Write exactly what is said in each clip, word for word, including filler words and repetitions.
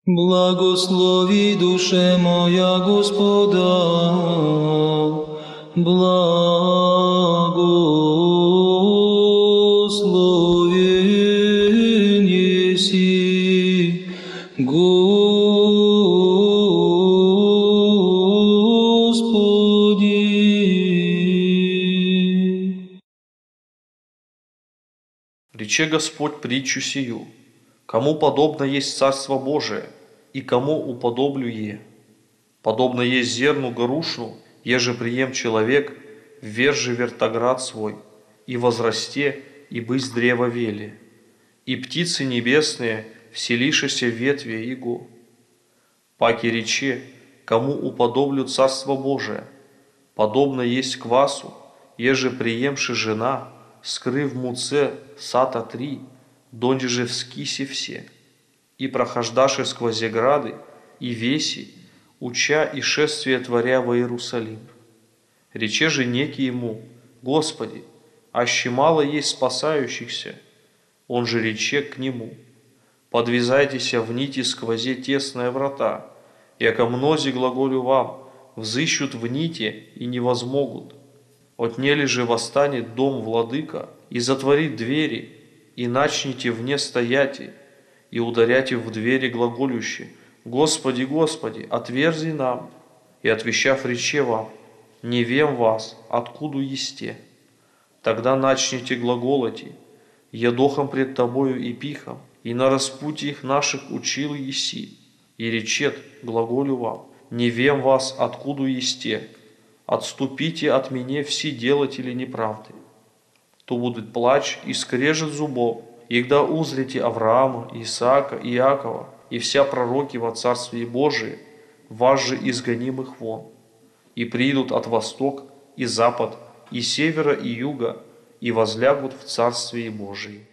Благослови, душе моя, Господа, благословен еси, Господи. Рече Господь притчу сию: кому подобно есть Царство Божие, и кому уподоблю е? Подобно есть зерну горушну, еже прием человек, ввержи вертоград свой, и возрасте, и бысть древо вели, и птицы небесные, вселишися в ветви его. Паки рече, кому уподоблю Царство Божие, подобно есть квасу, еже приемши жена, скрыв муце сата три, донде же вскиси все, и прохождаши сквозь грады, и веси, уча и шествие творя во Иерусалим. Рече же неки ему: Господи, аще мало есть спасающихся. Он же рече к нему: подвязайтеся в нити сквозе тесные врата, яко мнози глаголю вам, взыщут в нити и не возмогут. Отнели же восстанет дом владыка, и затворит двери, и начните вне стояти, и ударяйте в двери глаголющие: Господи, Господи, отверзи нам. И отвещав рече вам: не вем вас, откуда есте. Тогда начните глаголати: едохом пред тобою и пихом, и на распутиях наших учил еси. И речет глаголю вам: не вем вас, откуда есте. Отступите от меня все делатели неправды. То будет плач и скрежет зубов, и когда узрите Авраама, Исаака и Иакова, и вся пророки во Царстве Божие, вас же изгонимых вон, и придут от восток и запад, и севера и юга, и возлягут в Царстве Божие.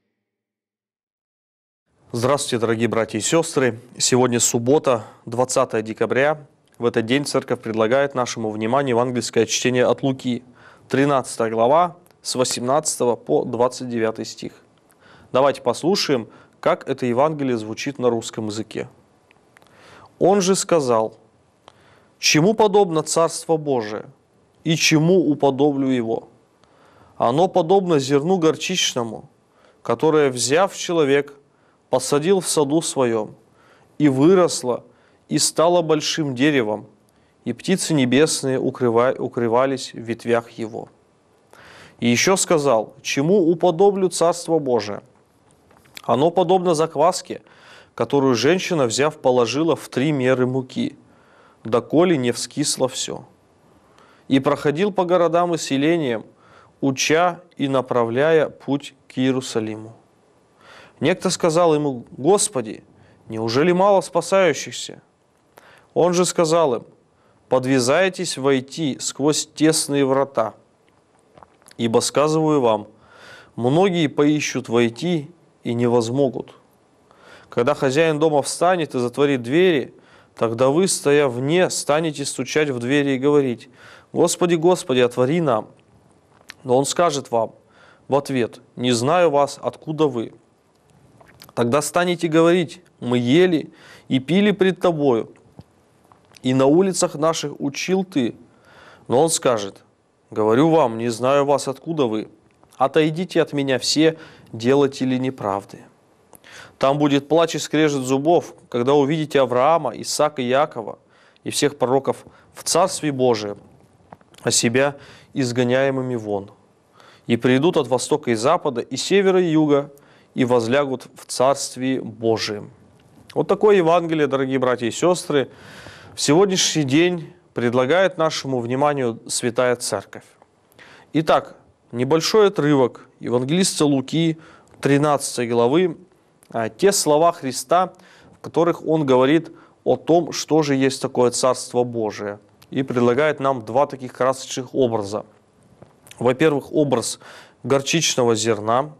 Здравствуйте, дорогие братья и сестры! Сегодня суббота, двадцатое декабря. В этот день Церковь предлагает нашему вниманию евангельское чтение от Луки, тринадцатая глава, с восемнадцатого по двадцать девятый стих. Давайте послушаем, как это Евангелие звучит на русском языке. Он же сказал: чему подобно Царство Божие, и чему уподоблю его? Оно подобно зерну горчичному, которое, взяв человек, посадил в саду своем, и выросло, и стало большим деревом, и птицы небесные укрывались в ветвях его. И еще сказал: чему уподоблю Царство Божие? Оно подобно закваске, которую женщина, взяв, положила в три меры муки, доколе не вскисло все. И проходил по городам и селениям, уча и направляя путь к Иерусалиму. Некто сказал ему: Господи, неужели мало спасающихся? Он же сказал им: подвязайтесь войти сквозь тесные врата, ибо, сказываю вам, многие поищут войти и не возмогут. Когда хозяин дома встанет и затворит двери, тогда вы, стоя вне, станете стучать в двери и говорить: Господи, Господи, отвори нам. Но он скажет вам в ответ: не знаю вас, откуда вы. Тогда станете говорить: мы ели и пили пред тобою, и на улицах наших учил ты. Но он скажет: говорю вам, не знаю вас, откуда вы. Отойдите от меня все делатели неправды. Там будет плач и скрежет зубов, когда увидите Авраама, Исаака и Иакова и всех пророков в Царстве Божием, а себя изгоняемыми вон. И придут от востока и запада, и севера и юга, и возлягут в Царстве Божием. Вот такое Евангелие, дорогие братья и сестры, в сегодняшний день предлагает нашему вниманию Святая Церковь. Итак, небольшой отрывок евангелиста Луки, тринадцатой главы, те слова Христа, в которых Он говорит о том, что же есть такое Царство Божие, и предлагает нам два таких красочных образа. Во-первых, образ горчичного зерна.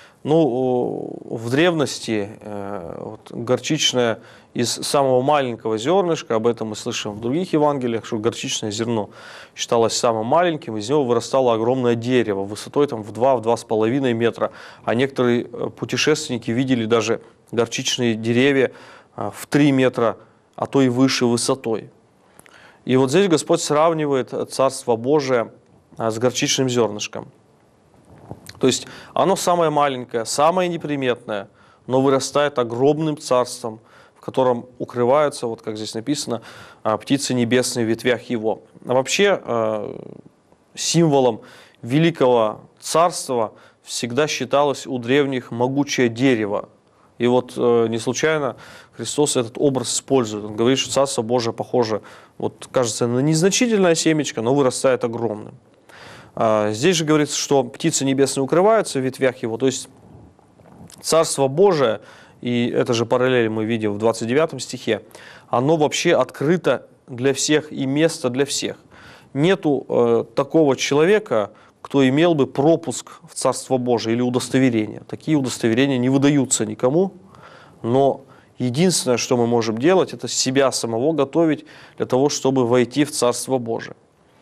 Ну, в древности э, вот, горчичное из самого маленького зернышка, об этом мы слышим в других Евангелиях, что горчичное зерно считалось самым маленьким, из него вырастало огромное дерево высотой там, в два-два с половиной метра, а некоторые путешественники видели даже горчичные деревья в три метра, а то и выше высотой. И вот здесь Господь сравнивает Царство Божие с горчичным зернышком. То есть оно самое маленькое, самое неприметное, но вырастает огромным царством, в котором укрываются, вот как здесь написано, птицы небесные в ветвях его. А вообще символом великого царства всегда считалось у древних могучее дерево. И вот э, не случайно Христос этот образ использует. Он говорит, что Царство Божие похоже, вот кажется, на незначительное семечко, но вырастает огромным. А здесь же говорится, что птицы небесные укрываются в ветвях его. То есть Царство Божие, и это же параллель мы видим в двадцать девятом стихе, оно вообще открыто для всех и место для всех. Нету э, такого человека, кто имел бы пропуск в Царство Божие или удостоверение. Такие удостоверения не выдаются никому, но единственное, что мы можем делать, это себя самого готовить для того, чтобы войти в Царство Божие.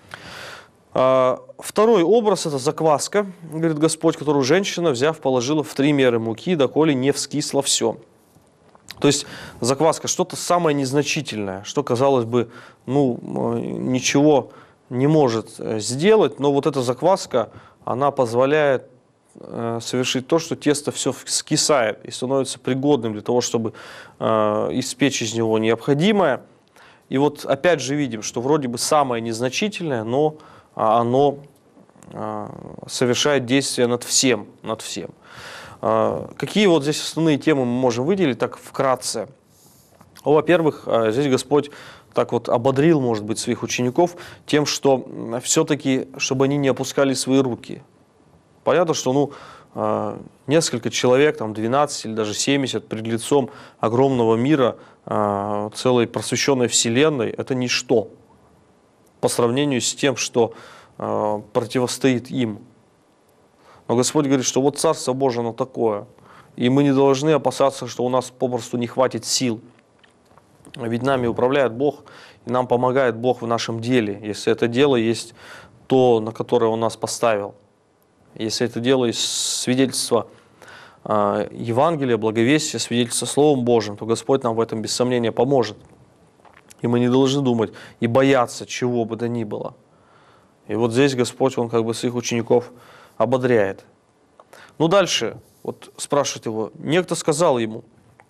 Второй образ – это закваска, говорит Господь, которую женщина, взяв, положила в три меры муки, доколе не вскисло все. То есть закваска – что-то самое незначительное, что, казалось бы, ну, ничего не может сделать, но вот эта закваска, она позволяет э, совершить то, что тесто все скисает и становится пригодным для того, чтобы э, испечь из него необходимое. И вот опять же видим, что вроде бы самое незначительное, но оно э, совершает действие над всем, над всем. Э, какие вот здесь основные темы мы можем выделить так вкратце? Во-первых, э, здесь Господь так вот ободрил, может быть, своих учеников тем, что все-таки, чтобы они не опускали свои руки. Понятно, что ну, несколько человек, там двенадцать или даже семьдесят, пред лицом огромного мира, целой просвещенной вселенной, это ничто по сравнению с тем, что противостоит им. Но Господь говорит, что вот Царство Божие, оно такое, и мы не должны опасаться, что у нас попросту не хватит сил. Ведь нами управляет Бог, и нам помогает Бог в нашем деле, если это дело есть то, на которое Он нас поставил. Если это дело есть свидетельство э, Евангелия, благовестия, свидетельство Словом Божьим, то Господь нам в этом без сомнения поможет. И мы не должны думать и бояться чего бы то ни было. И вот здесь Господь, Он как бы своих учеников ободряет. Ну дальше, вот спрашивает его, некто сказал ему: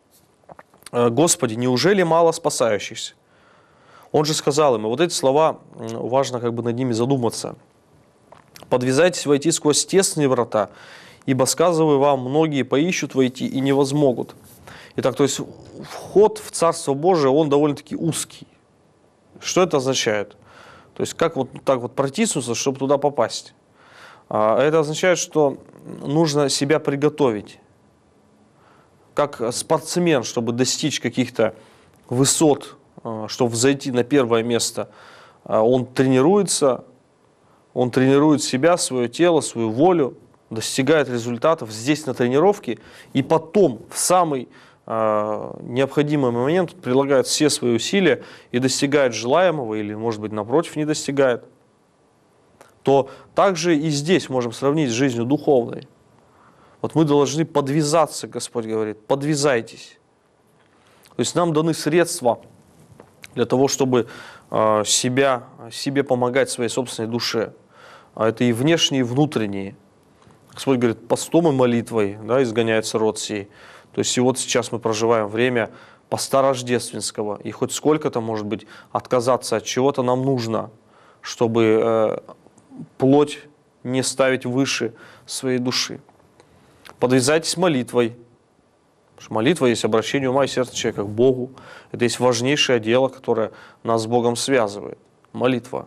«Господи, неужели мало спасающихся?» Он же сказал им, и вот эти слова, важно как бы над ними задуматься. «Подвязайтесь войти сквозь тесные врата, ибо, сказываю вам, многие поищут войти и не возмогут». Итак, то есть вход в Царство Божие, он довольно-таки узкий. Что это означает? То есть как вот так вот протиснуться, чтобы туда попасть? Это означает, что нужно себя приготовить. Как спортсмен, чтобы достичь каких-то высот, чтобы взойти на первое место, он тренируется, он тренирует себя, свое тело, свою волю, достигает результатов здесь на тренировке, и потом в самый э, необходимый момент прилагает все свои усилия и достигает желаемого, или, может быть, напротив, не достигает, то также и здесь можем сравнить с жизнью духовной. Вот мы должны подвязаться, Господь говорит, подвязайтесь. То есть нам даны средства для того, чтобы э, себя, себе помогать своей собственной душе. А это и внешние, и внутренние. Господь говорит, постом и молитвой, да, изгоняется род сей. То есть и вот сейчас мы проживаем время поста рождественского, и хоть сколько-то, может быть, отказаться от чего-то нам нужно, чтобы э, плоть не ставить выше своей души. Подвязайтесь молитвой. Потому что молитва есть обращение ума и сердца человека к Богу. Это есть важнейшее дело, которое нас с Богом связывает. Молитва.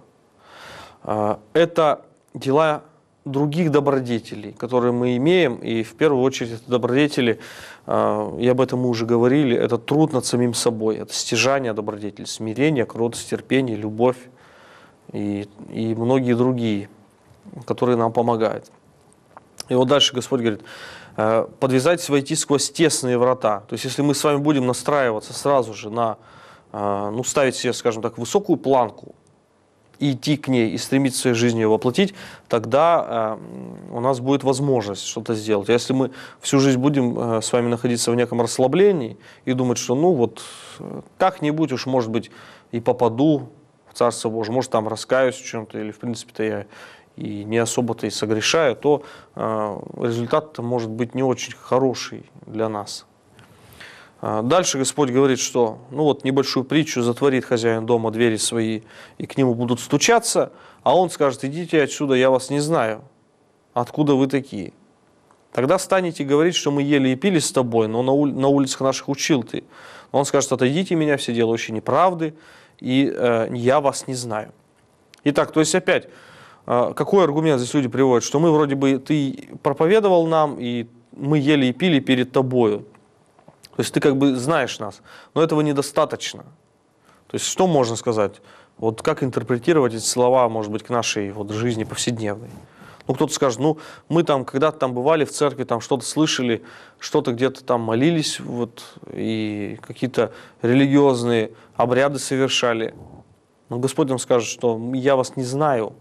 Это дела других добродетелей, которые мы имеем. И в первую очередь это добродетели, и об этом мы уже говорили, это труд над самим собой. Это стяжание добродетелей, смирение, кротость, терпение, любовь и, и многие другие, которые нам помогают. И вот дальше Господь говорит, подвязайтесь войти сквозь тесные врата. То есть, если мы с вами будем настраиваться сразу же на, ну, ставить себе, скажем так, высокую планку и идти к ней, и стремиться своей жизнью ее воплотить, тогда э, у нас будет возможность что-то сделать. А если мы всю жизнь будем э, с вами находиться в неком расслаблении и думать, что ну вот как-нибудь уж, может быть, и попаду в Царство Божие, может, там раскаюсь в чем-то, или в принципе-то я и не особо-то и согрешаю, то э, результат может быть не очень хороший для нас. Дальше Господь говорит, что ну вот небольшую притчу: затворит хозяин дома двери свои, и к нему будут стучаться, а он скажет: идите отсюда, я вас не знаю, откуда вы такие. Тогда станете говорить, что мы ели и пили с тобой, но на, ули, на улицах наших учил ты. Он скажет: отойдите меня, все делающие неправды, и э, я вас не знаю. Итак, то есть опять, э, какой аргумент здесь люди приводят, что мы вроде бы, ты проповедовал нам, и мы ели и пили перед тобою. То есть ты как бы знаешь нас, но этого недостаточно. То есть что можно сказать? Вот как интерпретировать эти слова, может быть, к нашей вот жизни повседневной? Ну, кто-то скажет: ну, мы там когда-то там бывали в церкви, там что-то слышали, что-то где-то там молились, вот, и какие-то религиозные обряды совершали. Но Господь нам скажет, что я вас не знаю,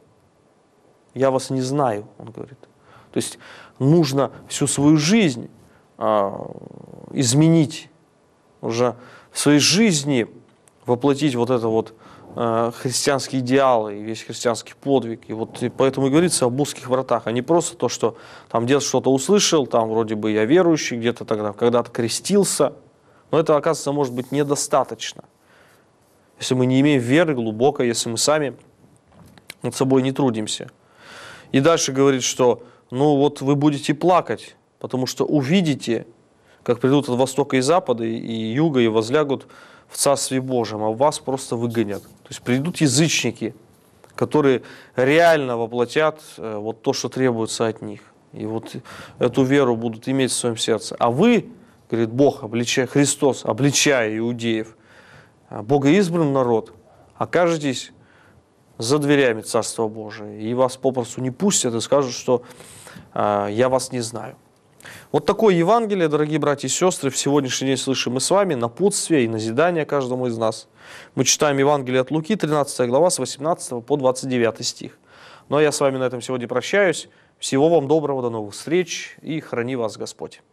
я вас не знаю, Он говорит. То есть нужно всю свою жизнь изменить, уже в своей жизни воплотить вот это вот э, христианские идеалы и весь христианский подвиг. И вот и поэтому и говорится об узких вратах, а не просто то, что там где-то что-то услышал, там вроде бы я верующий, где-то тогда когда-то крестился, но это, оказывается, может быть недостаточно. Если мы не имеем веры глубокой, если мы сами над собой не трудимся. И дальше говорит, что ну вот вы будете плакать, потому что увидите, как придут от востока и запада, и юга, и возлягут в Царстве Божьем, а вас просто выгонят. То есть придут язычники, которые реально воплотят вот то, что требуется от них. И вот эту веру будут иметь в своем сердце. А вы, говорит Бог, обличая, Христос, обличая иудеев, богоизбранный народ, окажетесь за дверями Царства Божия, и вас попросту не пустят и скажут, что э, я вас не знаю. Вот такое Евангелие, дорогие братья и сестры, в сегодняшний день слышим мы с вами, напутствие и назидание каждому из нас. Мы читаем Евангелие от Луки, тринадцатая глава, с восемнадцатого по двадцать девятый стих. Ну а я с вами на этом сегодня прощаюсь. Всего вам доброго, до новых встреч, и храни вас Господь.